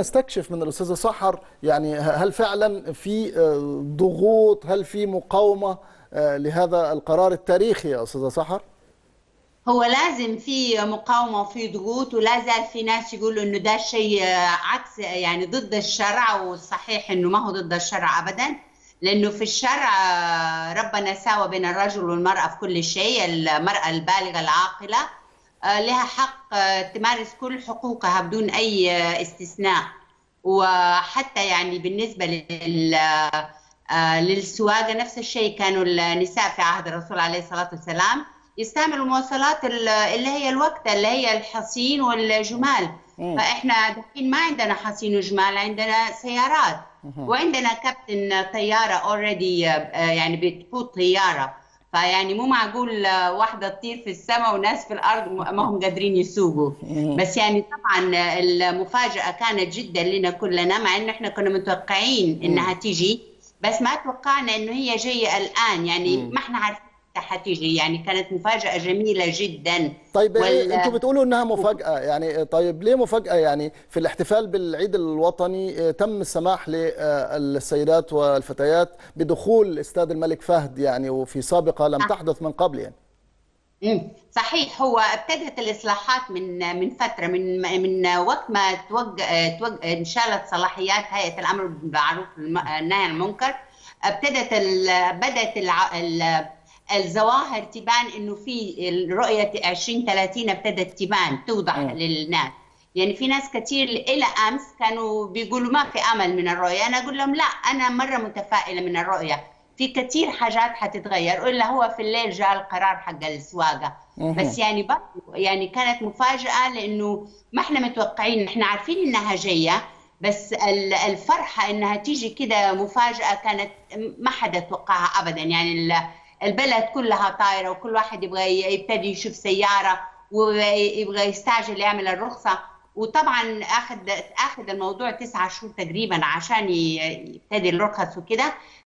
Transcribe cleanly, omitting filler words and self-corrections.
استكشف من الأستاذة سحر، يعني هل فعلا في ضغوط، هل في مقاومة لهذا القرار التاريخي يا أستاذة سحر؟ هو لازم في مقاومة وفي ضغوط، ولا زال في ناس يقولوا انه ده شيء عكس، يعني ضد الشرع، والصحيح انه ما هو ضد الشرع ابدا. لانه في الشرع ربنا ساوى بين الرجل والمرأة في كل شيء. المرأة البالغة العاقلة لها حق تمارس كل حقوقها بدون اي استثناء. وحتى يعني بالنسبة للسواقة نفس الشيء، كانوا النساء في عهد الرسول عليه الصلاة والسلام يستعملوا المواصلات اللي هي الوقت، اللي هي الحصين والجمال. مم. فإحنا دحين ما عندنا حصين وجمال، عندنا سيارات، مهم. وعندنا كابتن طيارة اوريدي، يعني بتقود طيارة. فيعني مو معقول واحدة تطير في السماء وناس في الأرض ما هم قادرين يسوقوا. مم. بس يعني طبعا المفاجأة كانت جدا لنا كلنا، مع إنه إحنا كنا متوقعين إنها مم. تيجي، بس ما توقعنا إنه هي جاية الآن. يعني مم. ما إحنا عارفين حتيجي، يعني كانت مفاجأة جميلة جدا. طيب إيه، وال انتوا بتقولوا انها مفاجأة، يعني طيب ليه مفاجأة؟ يعني في الاحتفال بالعيد الوطني تم السماح للسيدات والفتيات بدخول استاد الملك فهد، يعني وفي سابقة لم تحدث من قبل يعني. صحيح. هو ابتدت الإصلاحات من فترة، من وقت ما انشالت صلاحيات هيئة الأمر بالمعروف والنهي عن المنكر. ابتدت بدأت الظواهر تبان انه في رؤيه 2030 ابتدت تبان توضح مم. للناس. يعني في ناس كثير الى امس كانوا بيقولوا ما في امل من الرؤيه، انا اقول لهم لا، انا مره متفائله من الرؤيه. في كثير حاجات حتتغير، الا هو في الليل جاء القرار حق السواقه. مهم. بس يعني برضه يعني كانت مفاجاه، لانه ما احنا متوقعين، احنا عارفين انها جايه، بس الفرحه انها تيجي كده مفاجاه كانت ما حدا توقعها ابدا. يعني البلد كلها طايرة، وكل واحد يبغى يبتدي يشوف سيارة ويبغى يستعجل يعمل الرخصة. وطبعا أخذ الموضوع 9 شهور تقريبا عشان يبتدي الرخص وكده.